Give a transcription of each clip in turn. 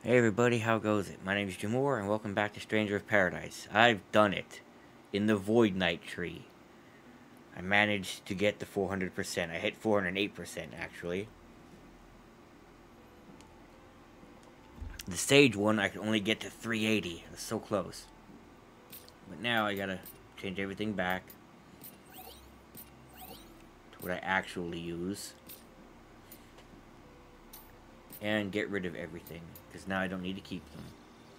Hey everybody, how goes it? My name is Jamor, and welcome back to Stranger of Paradise. I've done it. In the Void Knight tree. I managed to get the 400%. I hit 408% actually. The stage one, I could only get to 380. It was so close. But now I gotta change everything back to what I actually use. And get rid of everything, because now I don't need to keep them.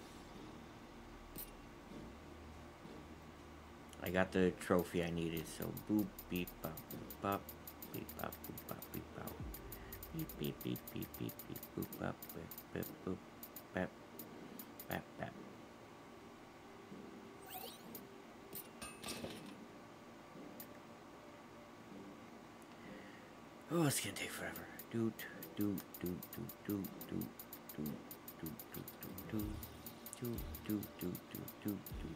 I got the trophy I needed, so boop, beep, bop, boop, bop, beep, bop, boop, bop, beep, bop. Beep, beep, beep, beep, beep, beep, boop, bop, beep, beep, boop, bap, bap, bap. Oh, it's gonna take forever. Doot, doot, doot, doot, doot, doot, doot, doot, doot, doot, doot, doot, doot, doot, doot,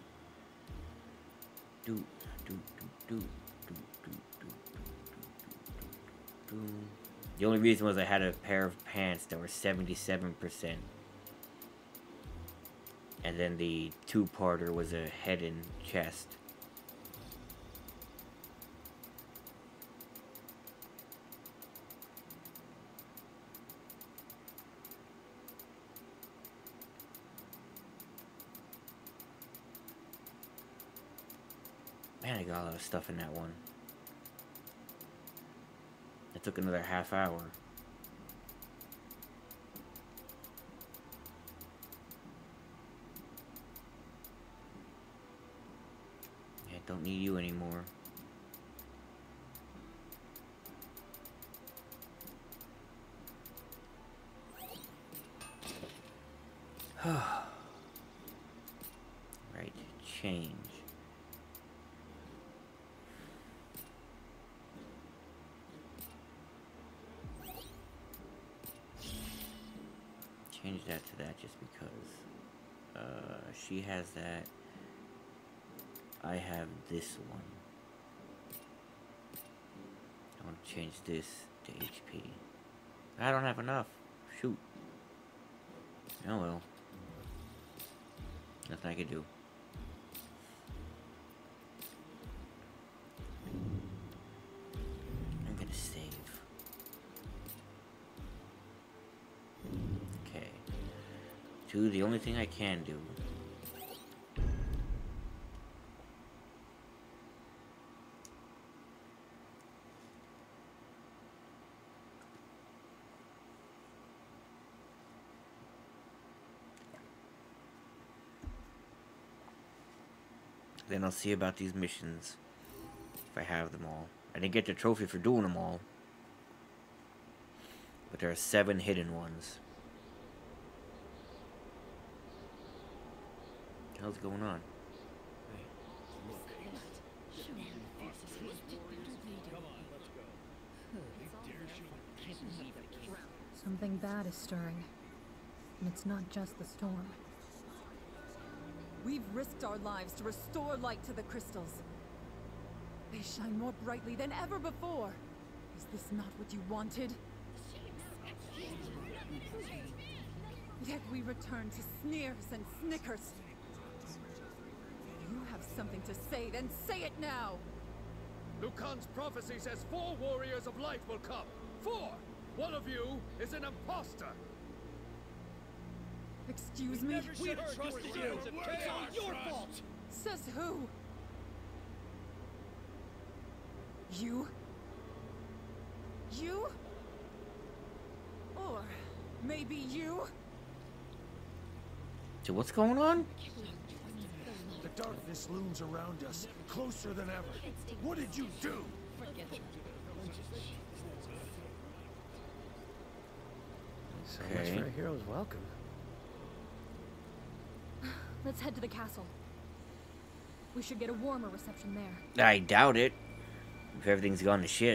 doot, doot, doot, doot, doot. The only reason was I had a pair of pants that were 77%. And then the two-parter was a head and chest. Man, I got a lot of stuff in that one. It took another half hour. Yeah, don't need you anymore. Right, change. Change that to that just because. She has that. I have this one. I want to change this to HP. I don't have enough. Shoot. Oh well. Nothing I can do. I'm gonna save. Okay. Do the only thing I can do. Then I'll see about these missions. If I have them all. I didn't get the trophy for doing them all. But there are 7 hidden ones. What the hell's going on? Something bad is stirring. And it's not just the storm. We've risked our lives to restore light to the crystals. They shine more brightly than ever before. Is this not what you wanted? Yet we return to sneers and snickers. If you have something to say, then say it now! Lucan's prophecy says 4 warriors of light will come. 4! One of you is an imposter. Excuse me? We trusted you. It's all your fault. Says who? You? You? Or maybe you? So what's going on? The darkness looms around us, closer than ever. What did you do? So much for a hero's welcome. Let's head to the castle. We should get a warmer reception there. I doubt it. If everything's gone to shit.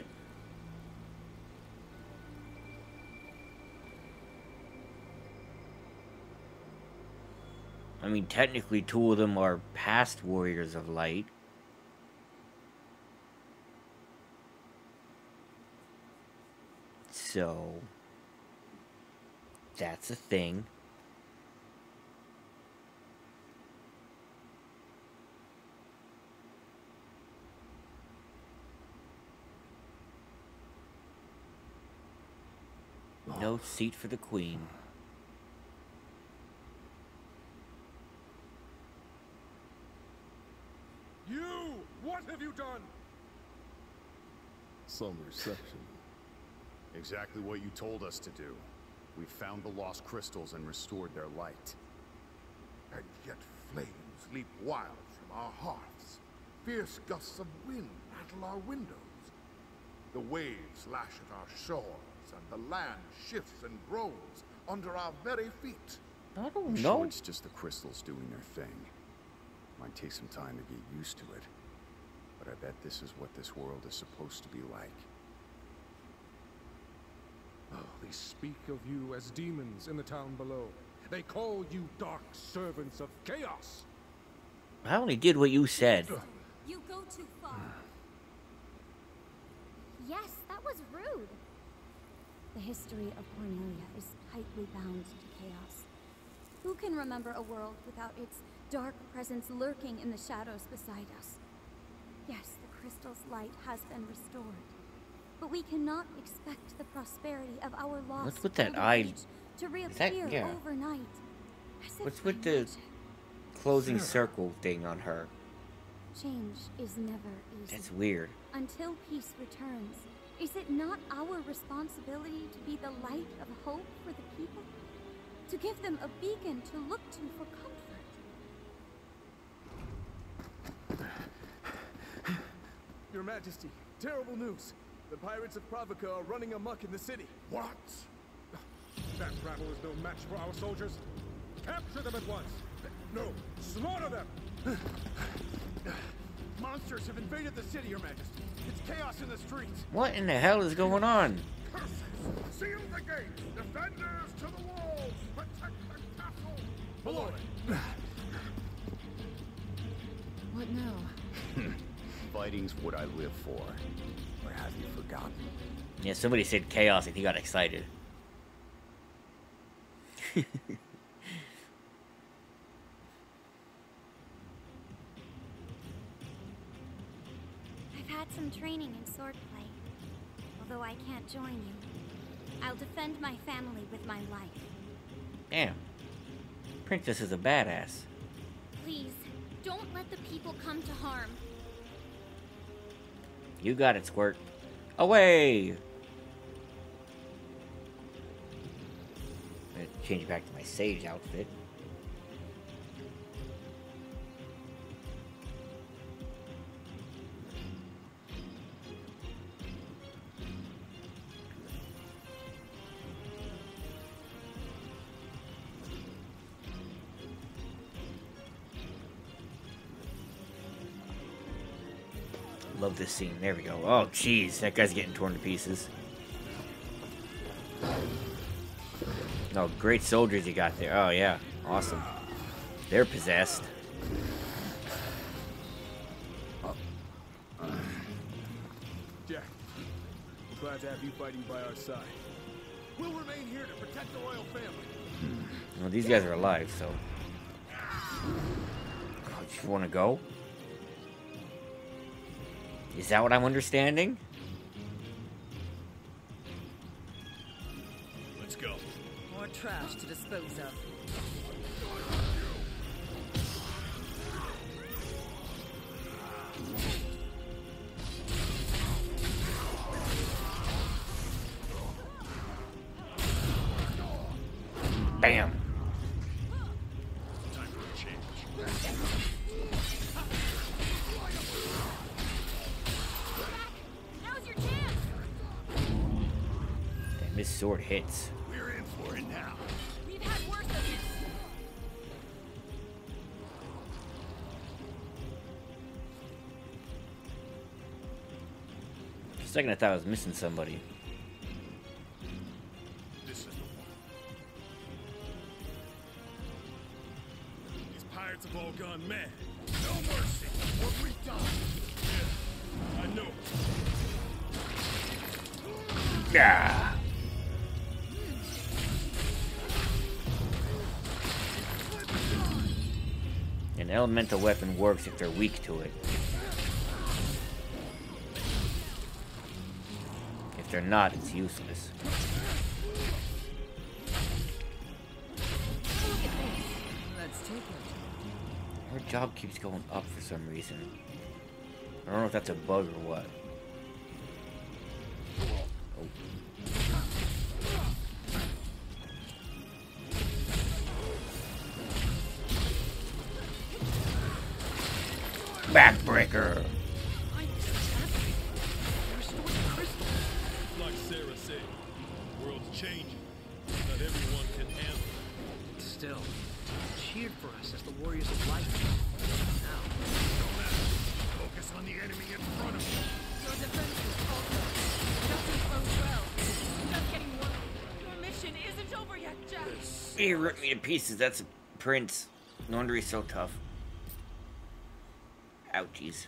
I mean, technically 2 of them are past Warriors of Light. So, that's a thing. go. Seat for the queen. You! What have you done? Some reception. Exactly what you told us to do. We found the lost crystals and restored their light. And yet flames leap wild from our hearths. Fierce gusts of wind rattle our windows. The waves lash at our shores, and the land shifts and groans under our very feet. I don't I'm know. sure it's just the crystals doing their thing. Might take some time to get used to it. But I bet this is what this world is supposed to be like. Oh, they speak of you as demons in the town below. They call you dark servants of chaos. I only did what you said. You go too far. Yes, that was rude. The history of Cornelia is tightly bound to chaos. Who can remember a world without its dark presence lurking in the shadows beside us? Yes, the crystal's light has been restored. But we cannot expect the prosperity of our lost What's with that golden eye? age to reappear yeah. overnight. As if What's by with the magic. closing circle thing on her? Change is never easy. That's weird. Until peace returns, is it not our responsibility to be the light of hope for the people? To give them a beacon to look to for comfort? Your Majesty, terrible news. The pirates of Pravica are running amok in the city. What? That rabble is no match for our soldiers. Capture them at once. No, slaughter them. Monsters have invaded the city, Your Majesty. It's chaos in the streets. What in the hell is going on? Curses! Seal the gates! Defenders to the walls! Protect the castle! Below it. What now? Fighting's what I live for. Or have you forgotten? Yeah, somebody said chaos and he got excited. I've had some training in swordplay. Although I can't join you, I'll defend my family with my life. Damn. Princess is a badass. Please, don't let the people come to harm. You got it, Squirt. Away! I'm gonna change back to my sage outfit. Love this scene. There we go. Oh, jeez. That guy's getting torn to pieces. Oh, great soldiers you got there. Oh, yeah. Awesome. They're possessed. Jack, we're glad to have you fighting by our side. We'll remain here to protect the royal family. Well, these guys are alive, so... Oh, you want to go? Is that what I'm understanding? Let's go. More trash to dispose of. Bam. Time for a change. Now's your chance! Damn, this sword hits. We're in for it now. We've had worse than this. For a second I thought I was missing somebody. This is the one. These pirates have all gone mad. No mercy. What we done? Yeah, I know. Yeah. An elemental weapon works if they're weak to it. If they're not, it's useless. take it. Her job keeps going up for some reason. I don't know if that's a bug or what. Oh. Backbreaker. Like Sarah said, the world's changing. Not everyone can handle it. Still, cheered for us as the warriors of light. Now, No matter. Focus on the enemy in front of you. Your defenses also. Nothing flows well. Just getting worse. Your mission isn't over yet, Jack. He ripped me to pieces. That's a prince. No wonder he's so tough. Ouchies.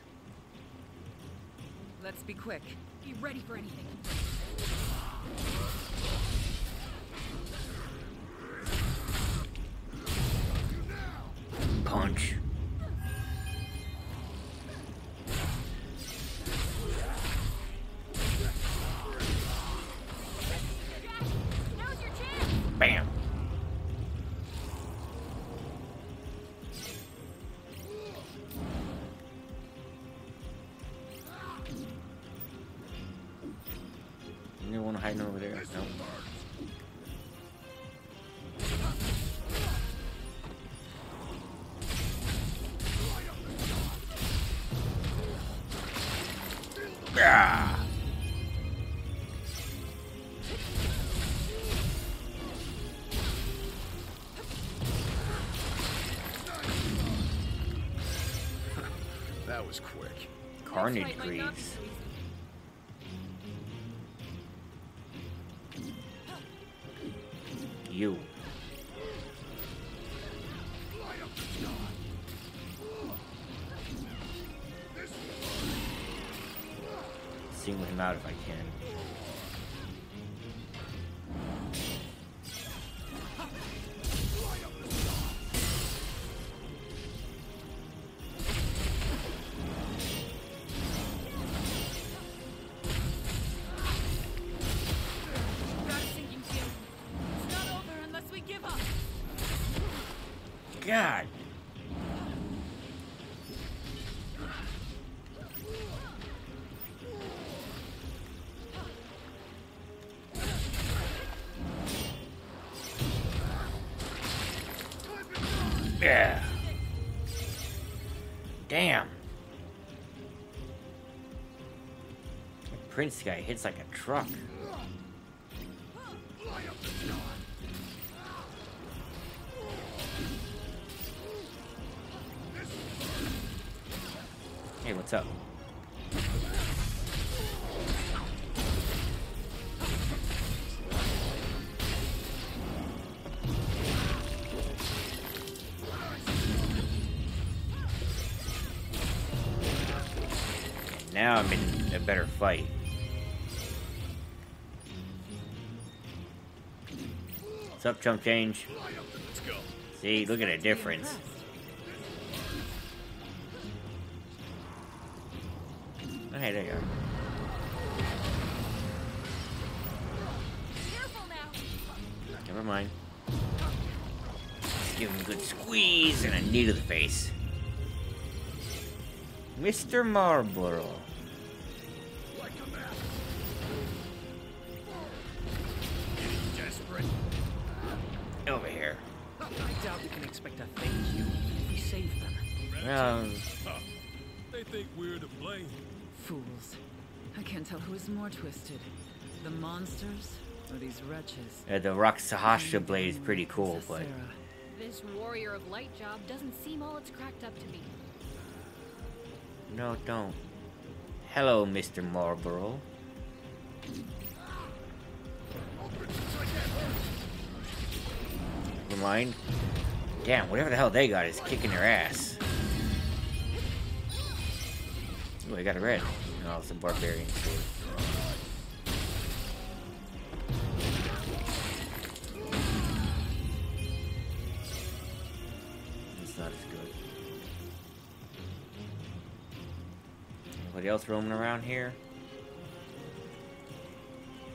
Let's be quick. Be ready for anything. Punch. Now's your chance! Bam. Anyone hiding over there? No. Ah. That was quick. Carnage Next fight might not be Greaves. so easy. You. Single him out if I can. Got a sinking feeling. It's not over unless we give up. God. Yeah. Damn. That Prince guy hits like a truck. Hey, what's up? Now I'm in a better fight. What's up, Chump Change? Let's go. See, look at the difference. Oh, hey, there you are. Careful now! Never mind. Let's give him a good squeeze and a knee to the face. Mr. Marlboro. desperate. Over here. I doubt we can expect a thank you if we save them. Well, Huh. They think we're to blame. Fools. I can't tell who is more twisted. The monsters or these wretches. the Roxahasha blade is pretty cool, but Sarah. This warrior of light job doesn't seem all it's cracked up to be. no, don't. Hello, Mr. Marlboro. Never mind. Damn, whatever the hell they got is kicking their ass. Ooh, I got a red. No, it's a barbarian sword. It's not as good. Anybody else roaming around here?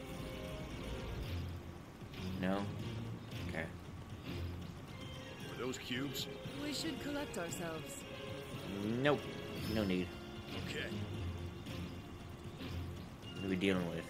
No? Okay. Were those cubes? We should collect ourselves. Nope. No need. Okay. What are we dealing with?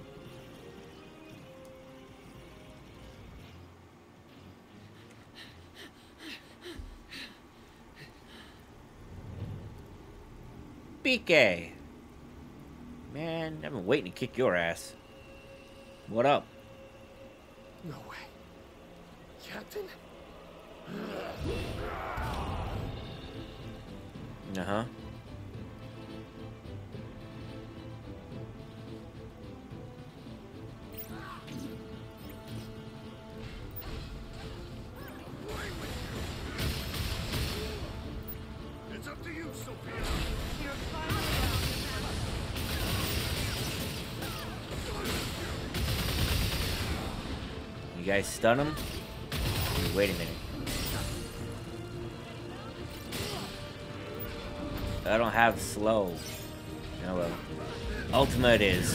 BK! Man, I've been waiting to kick your ass. What up? No way. Captain? Uh-huh. It's up to you, Sophia. You guys stun him? Wait a minute. I don't have slow. Oh well. Ultima it is.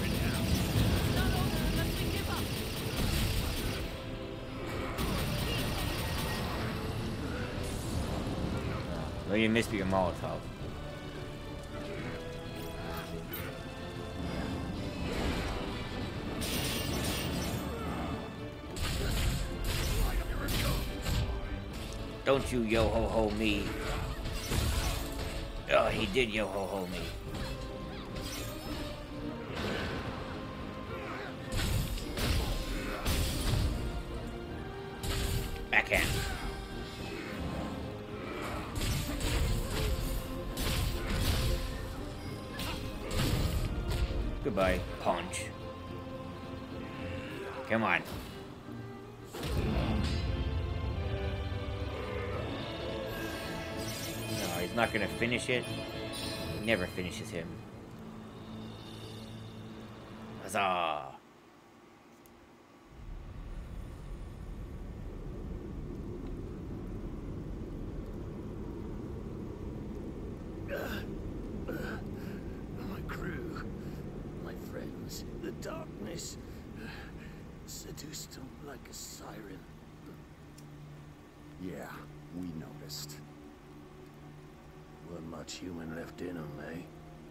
Oh, you missed your Molotov. Don't you yo-ho-ho me. Oh, he did yo-ho-ho me. Backhand. Goodbye, punch. Come on. No, he's not gonna finish it. He never finishes him. Huzzah! My crew, my friends, the darkness seduced them like a siren. Yeah, we noticed. Weren't much human left in them, eh?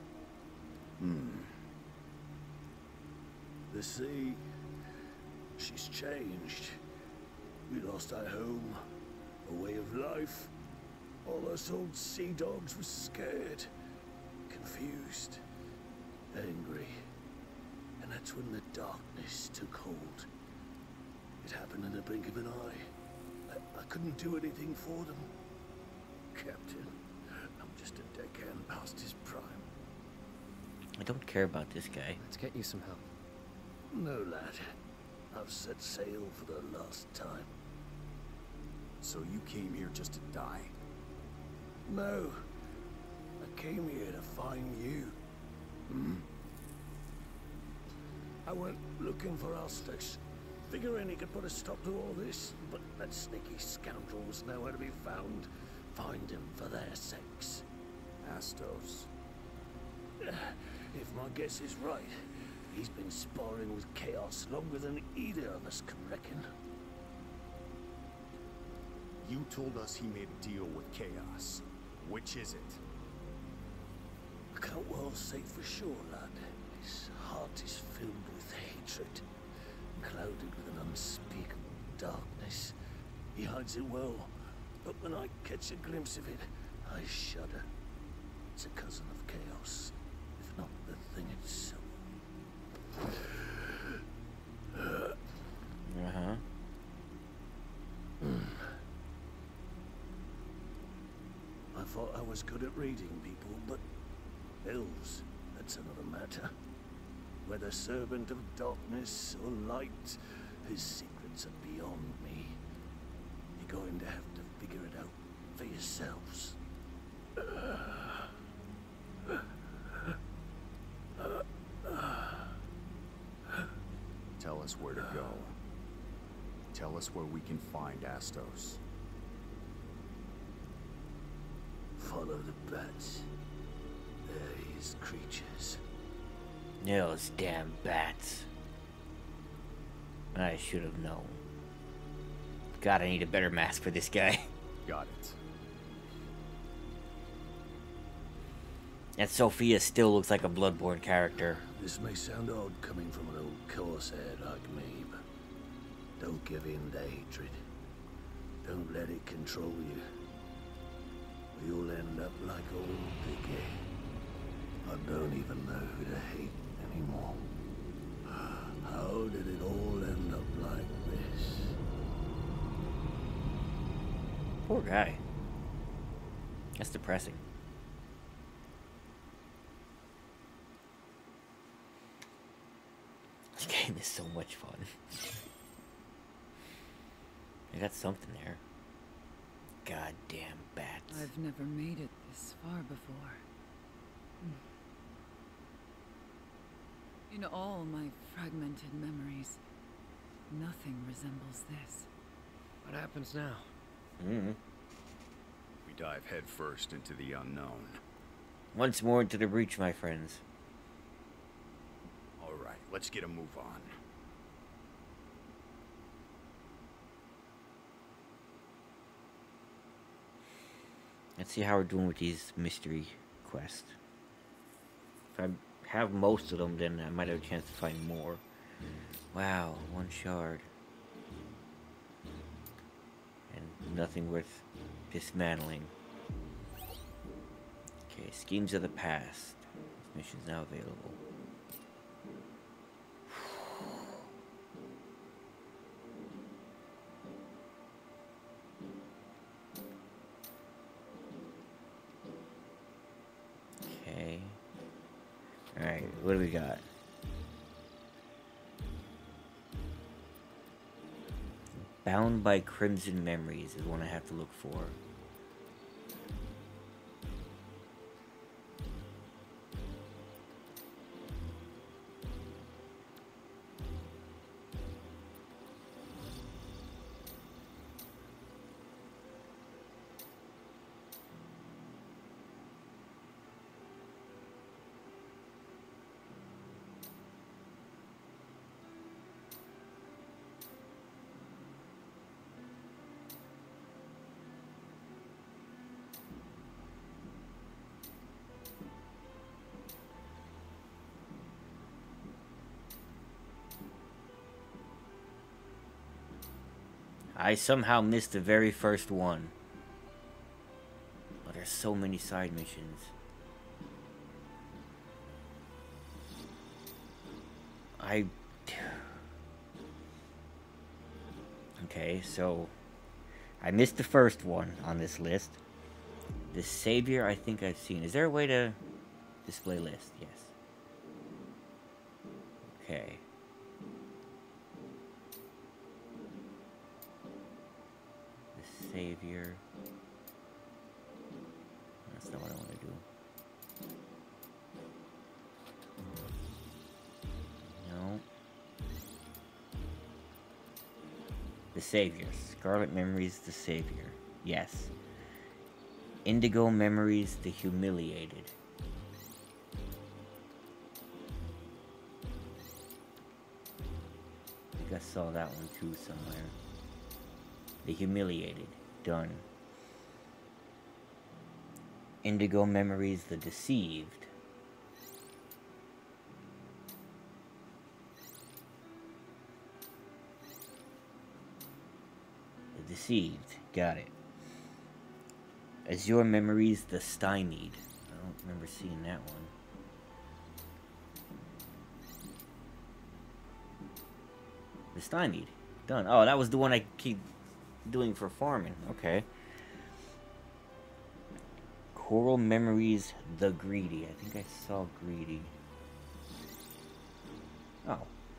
The sea, she's changed. We lost our home, a way of life. All us old sea dogs were scared, confused, angry. And that's when the darkness took hold. It happened in the blink of an eye. I couldn't do anything for them. Captain, I'm just a deckhand past his prime. I don't care about this guy. Let's get you some help. No, lad. I've set sail for the last time. So you came here just to die? No. I came here to find you. I went looking for Astos, figuring he could put a stop to all this, but that sneaky scoundrel was nowhere to be found. Find him for their sakes. Astos. If my guess is right, he's been sparring with Chaos longer than either of us can reckon. You told us he made a deal with Chaos. Which is it? I can't well say for sure, lad. His heart is filled with hatred, clouded with an unspeakable darkness. He hides it well, but when I catch a glimpse of it, I shudder. It's a cousin of Chaos, if not the thing itself. Uh-huh. I thought I was good at reading people, but elves, that's another matter. Whether servant of darkness or light, his secrets are beyond me. You're going to have to figure it out for yourselves. Tell us where to go. Tell us where we can find Astos. Follow the bats. They're his creatures. Those damn bats. I should have known. God, I need a better mask for this guy. Got it. And Sophia still looks like a Bloodborne character. This may sound odd coming from an old corsair like me, but don't give in to hatred. Don't let it control you. We'll end up like old Vicky. I don't even know who to hate anymore. How did it all end up like this? Poor guy. That's depressing. This game is so much fun. I got something there. Goddamn bats. I've never made it this far before. In all my fragmented memories, nothing resembles this. What happens now? We dive headfirst into the unknown. Once more into the breach, my friends. All right, let's get a move on. Let's see how we're doing with these mystery quests. If I have most of them, then I might have a chance to find more. Wow, 1 shard. And nothing worth dismantling. Okay, schemes of the past. This mission's now available. Okay. Alright, what do we got? Bound by Crimson Memories is one I have to look for. I somehow missed the very first one. But there's so many side missions. Okay, so I missed the first one on this list. The Savior, I think I've seen. Is there a way to display list? Yes. Okay. The Savior. That's not what I want to do. No. The Savior. Scarlet Memories, the Savior. Yes. Indigo Memories, the Humiliated. I think I saw that one too somewhere. The Humiliated. Done. Indigo Memories, the Deceived. The Deceived. Got it. Azure Memories, the Stymied. I don't remember seeing that one. The Stymied. Done. Oh, that was the one I keep doing for farming. Okay. Coral Memories, the Greedy. I think I saw Greedy. Oh.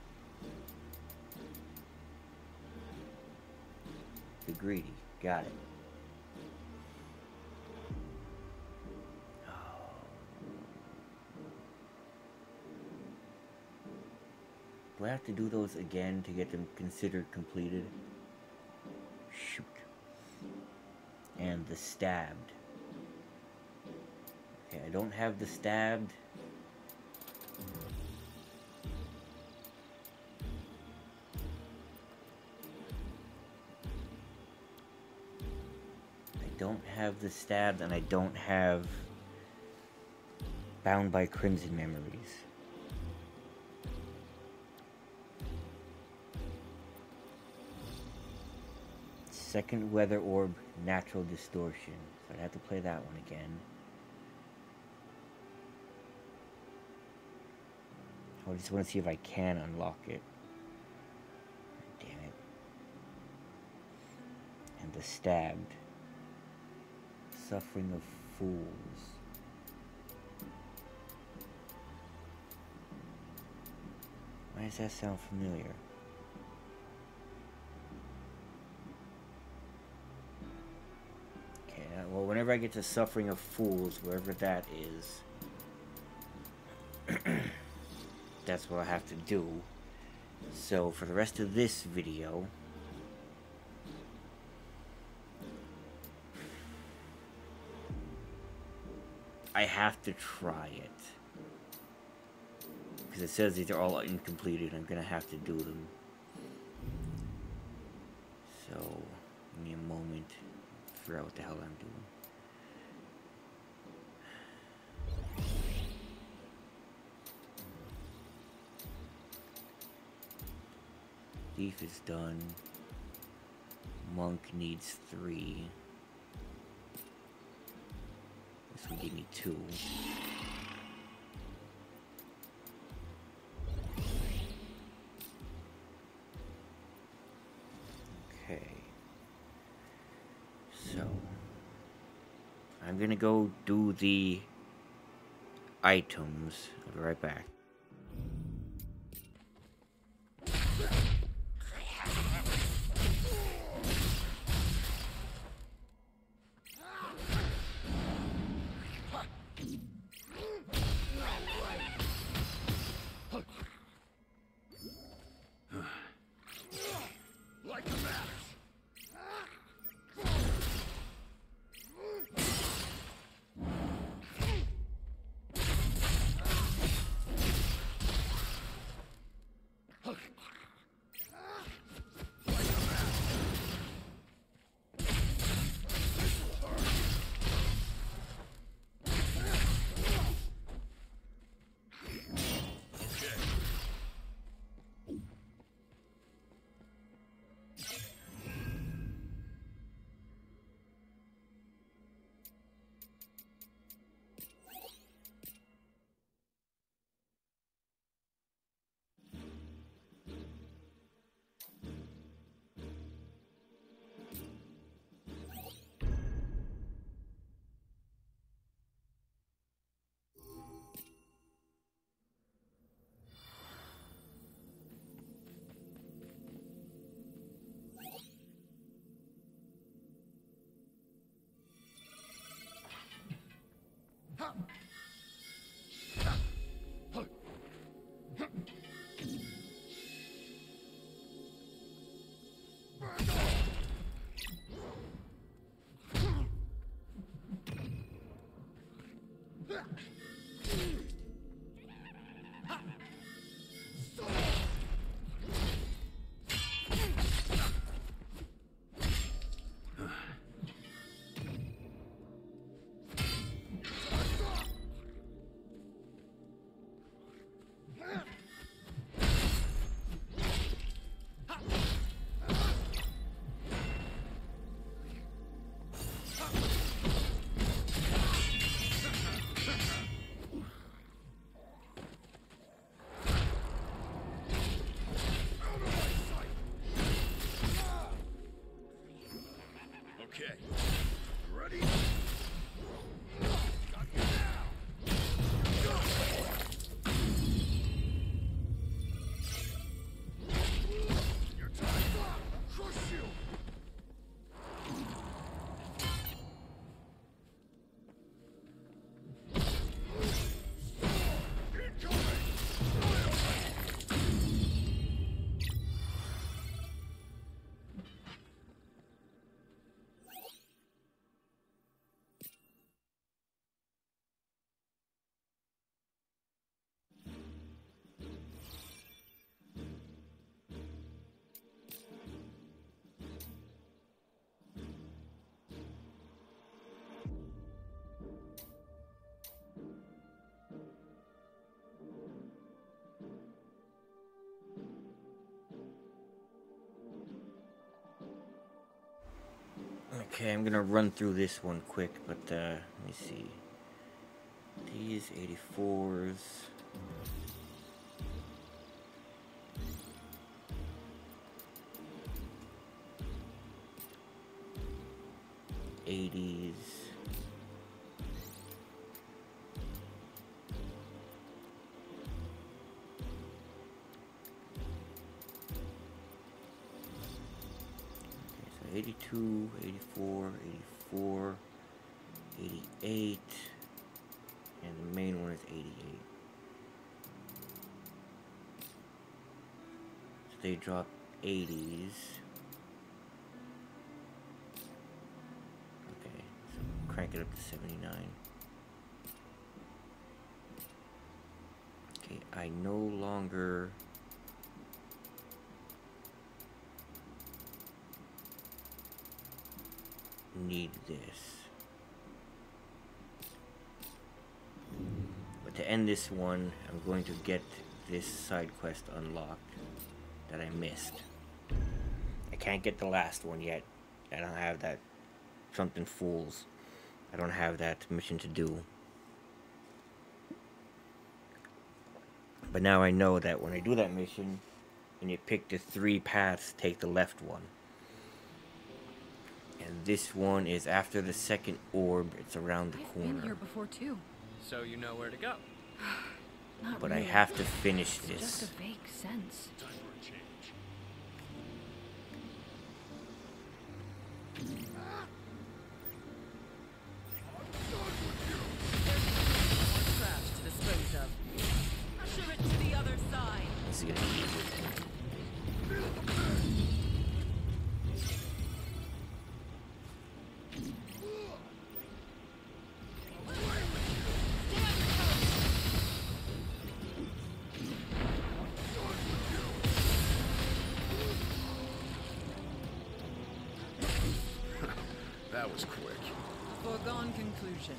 The Greedy. Got it. Do I have to do those again to get them considered completed? Shoot. And the Stabbed. Okay, I don't have the Stabbed. don't have the stab, and I don't have Bound by Crimson Memories. Second Weather Orb, Natural Distortion. So I'd have to play that one again. I just want to see if I can unlock it. Damn it. And the Stabbed. Suffering of Fools. Why does that sound familiar? Okay, well, whenever I get to Suffering of Fools, wherever that is, that's what I have to do. So, for the rest of this video, I have to try it. Because it says these are all incompleted. I'm going to have to do them. So, give me a moment to figure out what the hell I'm doing. Thief is done. Monk needs 3. This will give me 2. Okay. So, I'm gonna go do the items. I'll be right back. Okay, I'm gonna run through this one quick, but let me see. These 84s. '80s. Okay, so 82, 84, 84, 88, and the main one is 88. So they drop 80s. Crank it up to 79. Okay, I no longer need this. But to end this one, I'm going to get this side quest unlocked that I missed. I can't get the last one yet. I don't have that something fools. I don't have that mission to do. But now I know that when I do that mission, and you pick the 3 paths, take the left one. And this one is after the second orb, it's around the corner. I've been here before too. So you know where to go. Not But really. I have to finish It's this. just a vague sense. Trash to dispose of. Usher it to the other side. This is gonna be easy. That was quick. Foregone conclusion.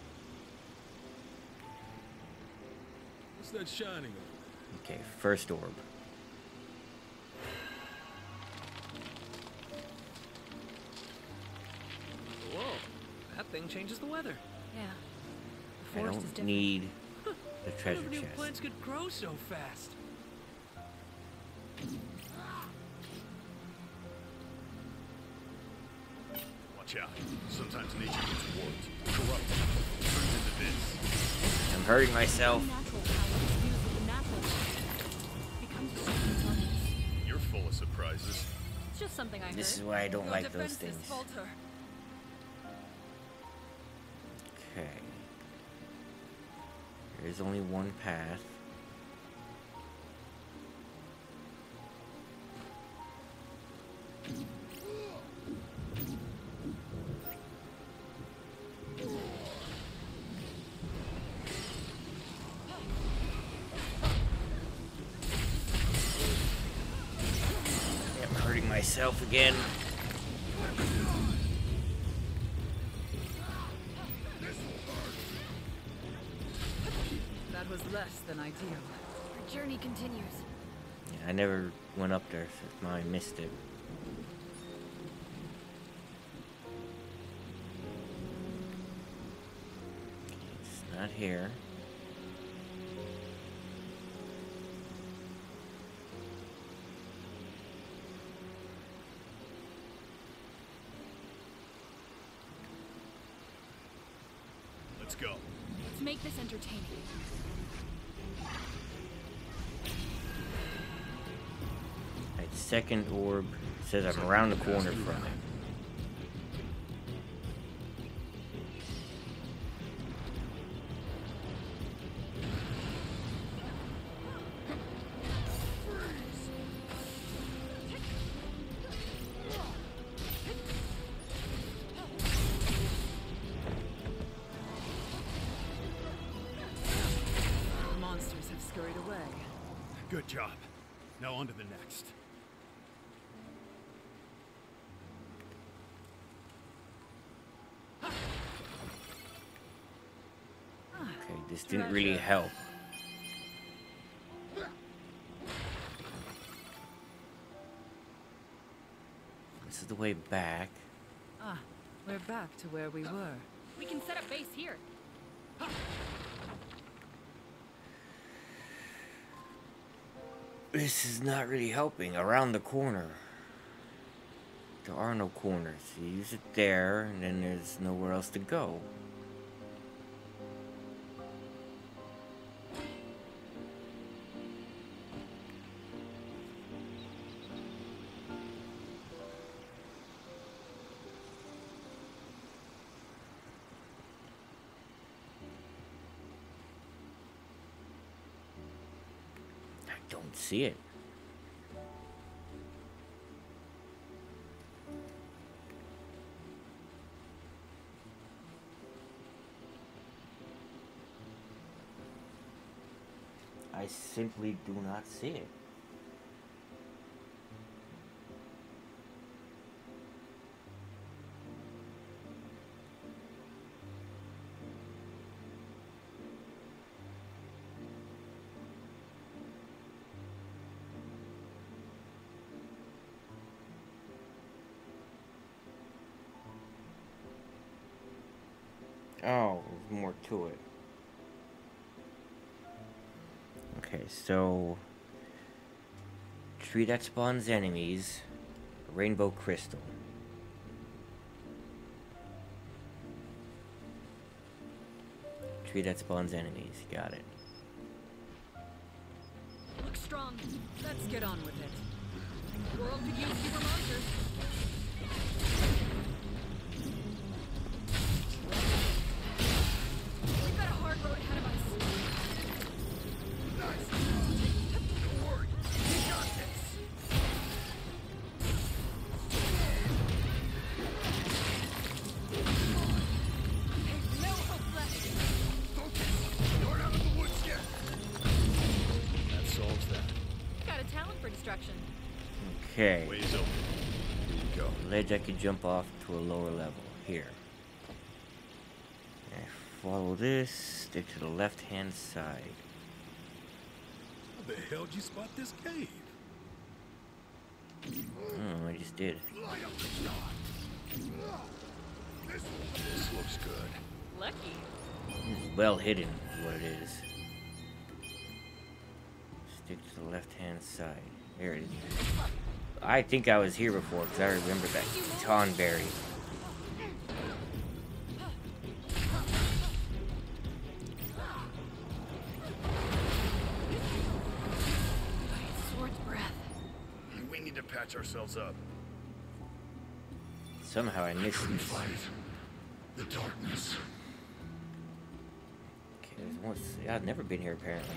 What's that shining on? Okay, first orb. Whoa, that thing changes the weather. Yeah. The I forest is don't different. need the treasure Never knew chest. plants could grow so fast. Watch out. Sometimes nature gets warped, corrupted, turns into this. I'm hurting myself. Natural power is used with the natural becomes something harmless. You're full of surprises. It's just something I heard. This is why I don't Your like those defenses things. falter. Okay. There is only one path. I'm hurting myself again. That was less than ideal. Our journey continues. Yeah, I never went up there, so I missed it. It's not here. Let's go. Let's make this entertaining. Right, second orb says I'm around the corner from it. The monsters have scurried away. Good job. Now on to the next. Okay, this didn't really help. This is the way back. Ah, back to where we were. We can set up base here. This is not really helping. Around the corner. There are no corners. You use it there, and then there's nowhere else to go. I don't see it. I simply do not see it. Oh, there's more to it. Okay, so tree that spawns enemies, rainbow crystal. Tree that spawns enemies, got it. Looks strong. Let's get on with it. World could use fewer monsters. We've got a hard road ahead of us. Okay. Ways open. Here we go. Ledge I could jump off to a lower level. Here. I follow this, stick to the left-hand side. How the hell did you spot this cave? Oh, I just did. This looks good. Lucky. It's well hidden is what it is. Stick to the left-hand side. There it is. I think I was here before because I remember that Tonberry. Sword's breath. We need to patch ourselves up. Somehow I missed this. Fight the darkness. Okay, there's one. Yeah, I've never been here apparently.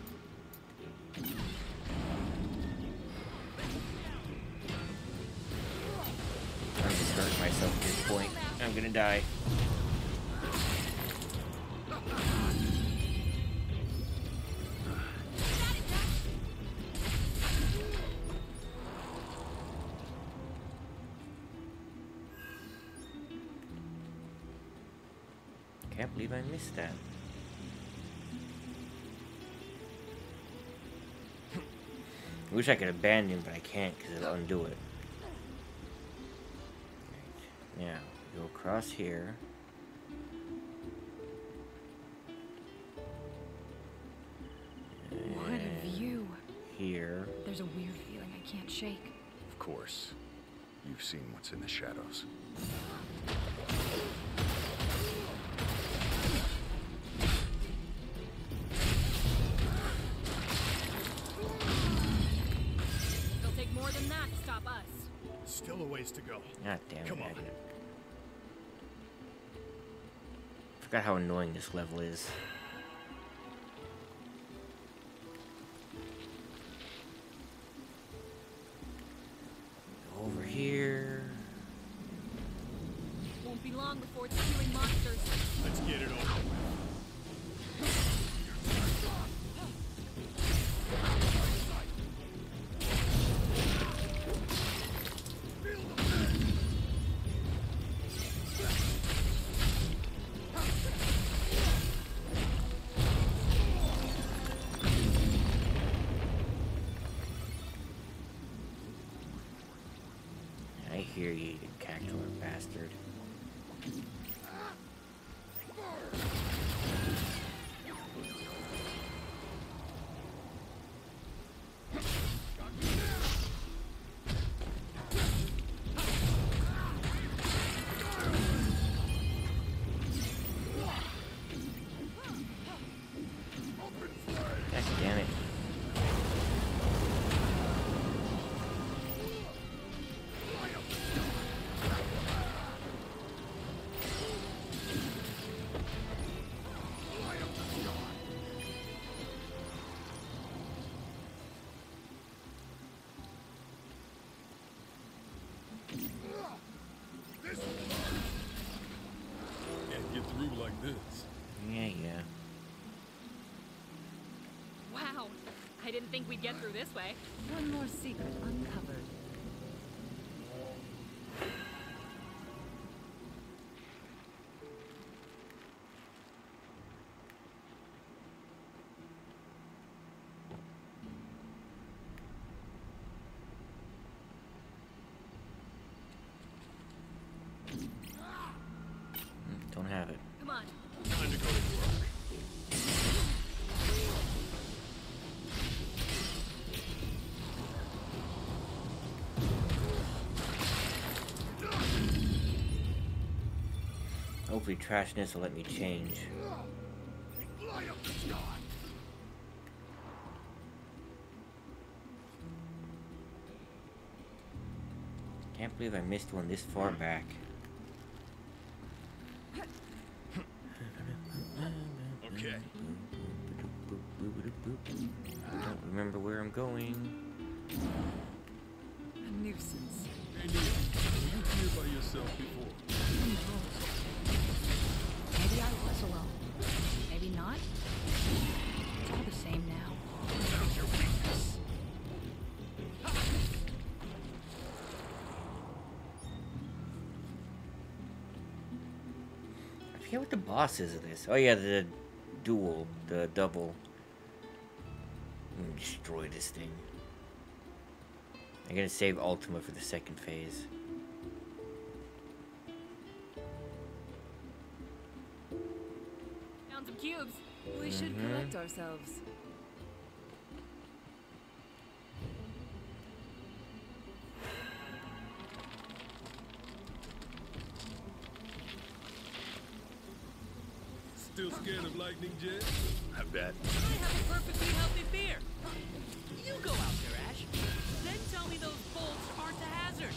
I'm just hurting myself at this point. I'm gonna die. Can't believe I missed that. I wish I could abandon, but I can't because it'll undo it. Right. Now, go across here. What a view. Here. There's a weird feeling I can't shake. Of course. You've seen what's in the shadows. It'll take more than that to stop us. Still a ways to go. God damn it. Come on. Forgot how annoying this level is. Over here. Won't be long before it's spewing monsters. Let's get it over. I hear you, you cackler bastard. God damn it. Can't get through like this. Yeah. Wow. I didn't think we'd get through this way. One more secret uncovered. Don't have it. Come on. Time to go to work. Hopefully trashness will let me change. Can't believe I missed one this far back. Okay. I don't remember where I'm going. A nuisance. Hey, Neil, were you here by yourself before? Maybe I was alone. Maybe not. It's all the same now. How's your weakness? I forget what the boss is of this. Oh yeah, the duel, the double. I'm gonna destroy this thing. I'm gonna save Ultima for the second phase. Found some cubes. We should collect ourselves. Still scared of lightning, Jet? I bet. I have a perfectly healthy fear. You go out there, Ash. Then tell me those bolts aren't a hazard.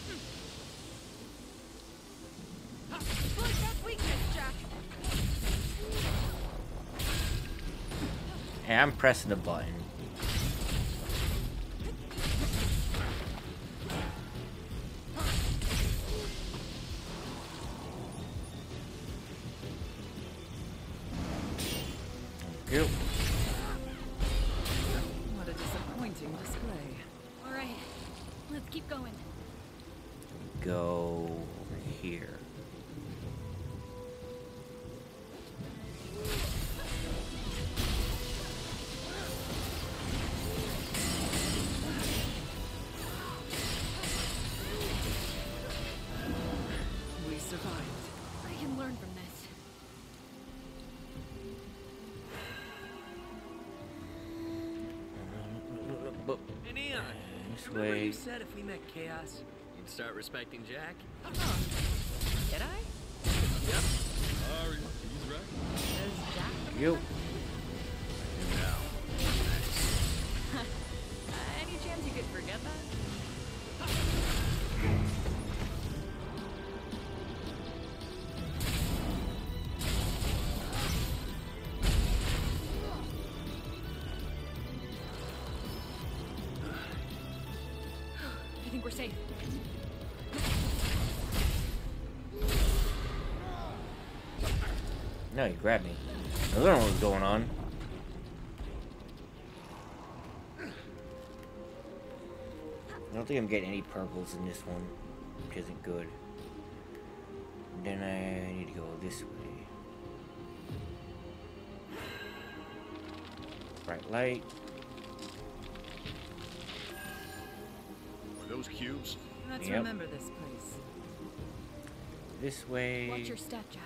Exploit that weakness, Jack. Hey, I'm pressing the button. Thank you. What a disappointing display. All right. Let's keep going. Go over here. We survived. I can learn from this. Hey, Neon. This Remember way. you said if we met Chaos, you'd start respecting Jack? Did I? Yep. Sorry, he's right. Does Jack You. Now. any chance you could forget that? I think we're safe. No, you grabbed me. I don't know what's going on. I don't think I'm getting any purples in this one, which isn't good. Then I need to go this way. Bright light. Are those cubes? Let's Yep. remember this place. this way. Watch your step, Jack.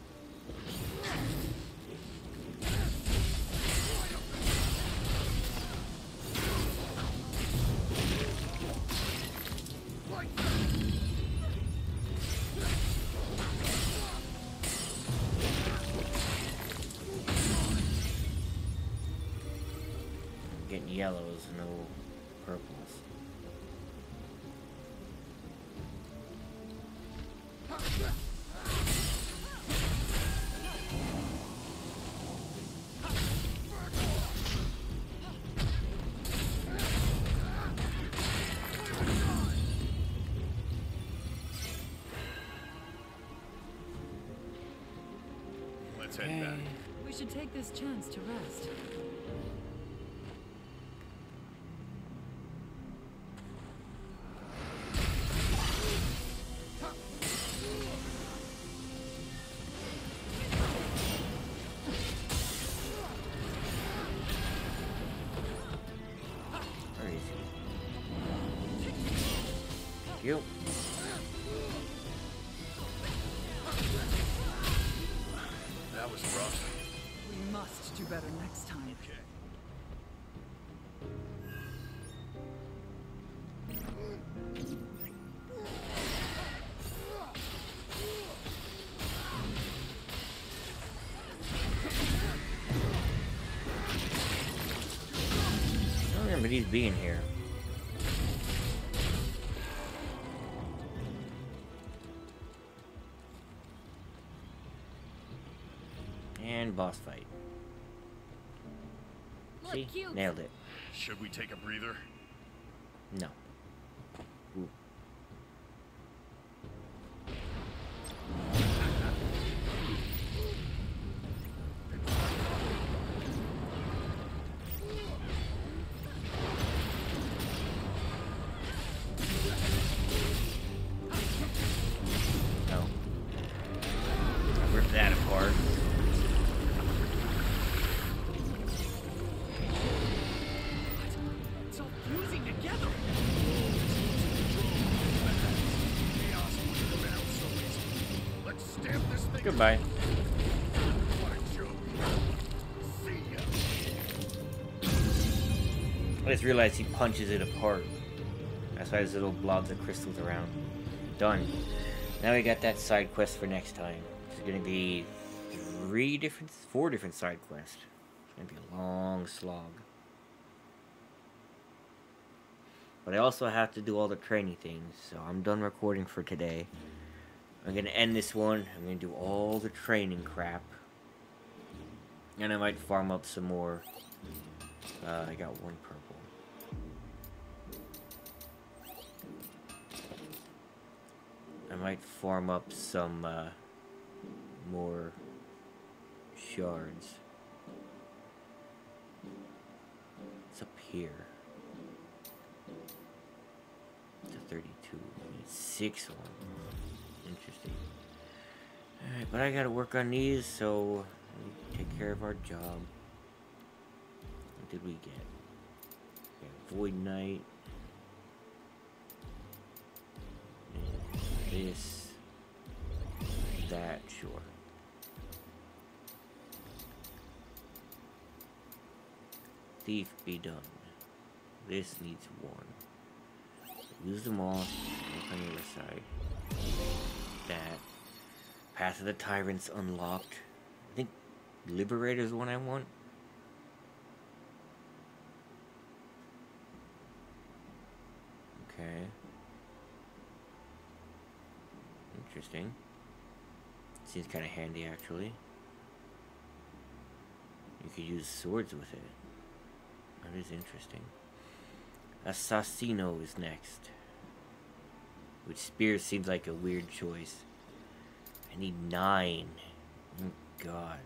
Getting yellows, no purples. Let's head back. We should take this chance to rest. Where is he? Thank you. That was rough. We must do better next time. Okay. I don't remember these being here. And boss fight. Look See? cute. Nailed it. Should we take a breather? No. Ooh. No. I ripped that apart. It's all fusing together. Let's stamp this thing. Goodbye. What a joke. See ya. I just realized he punches it apart. That's why there's little blobs of crystals around. Done. Now we got that side quest for next time. There's gonna be 4 different side quests. It's gonna be a long slog. But I also have to do all the training things, so I'm done recording for today. I'm gonna end this one. I'm gonna do all the training crap. And I might farm up some more. I got 1 purple. I might farm up some more shards. It's up here. It's a 32. I need 6 of them. Interesting. Alright, but I gotta work on these, so we take care of our job. What did we get? We got Void Knight. And this. That, sure. Thief be done. This needs 1. Use them all. Look on the other side. That. Path of the Tyrants unlocked. I think Liberator is the one I want. Okay. Interesting. Seems kind of handy, actually. You could use swords with it. That is interesting. Assassino is next. Which spear seems like a weird choice. I need 9. Oh, God.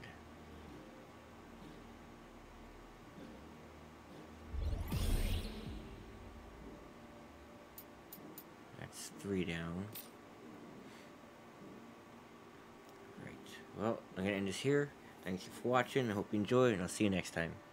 That's 3 down. Right. Well, I'm going to end this here. Thank you for watching. I hope you enjoyed, and I'll see you next time.